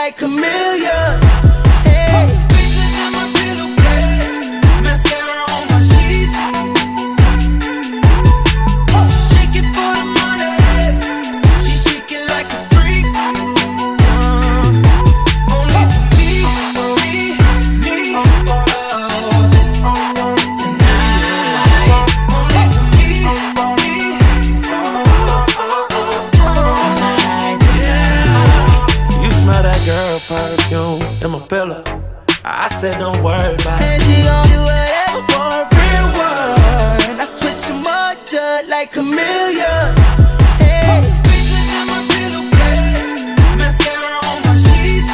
like a million. Hey. Pictures in my pillowcase, mascara on my sheets. Shake it for the money, she shake it like a freak. Only me, tonight. Only me, tonight. You smell that girl perfume in my pillow. I said don't worry about it. And she gon' do whatever for a real one. And I switch 'em up just like a million. Hey. Pictures in my pillowcase, mascara on my sheets.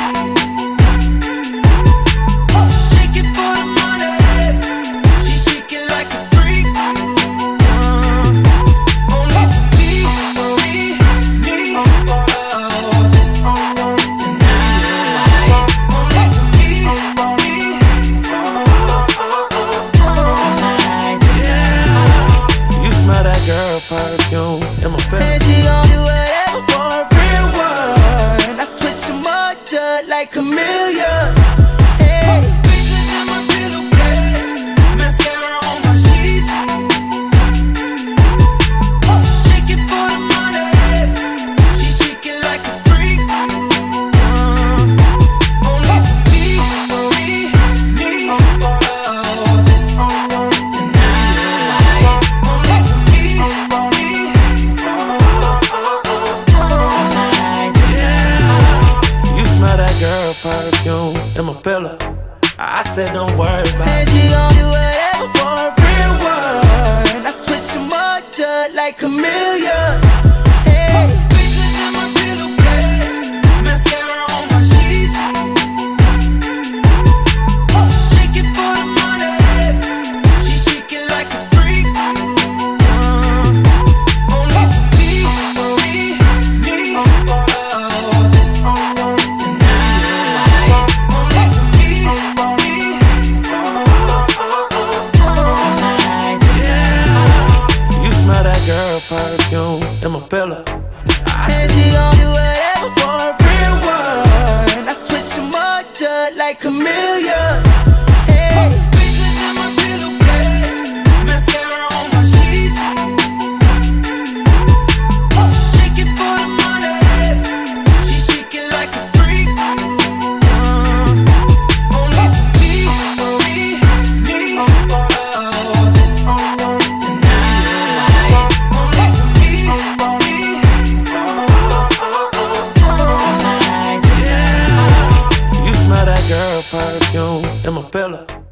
Shake it for the money, she shake it like a freak. Only me, girl perfume in my bed. And she gon' do whatever for a real one. And I switch 'em up just like a million. Hey. Pictures in my pillowcase, mascara on my sheets. Shake it for the money, she shake it like a freak. Only me, girl perfume in my pillow. I said don't worry about it. And she gon' do whatever for a real one. And I switch 'em up just like a million. Hey. Pictures in my pillowcase, mascara on my sheets. Shake it for the money, she shake it like a freak. Only me, girl perfume in my pillow. And she gon' do whatever for a real one. And I switch 'em up just like a million. Hey. Pictures in my pillowcase, mascara on my sheets. Shake it for the money, she shake it like a freak. Only me, girl perfume in my pillow.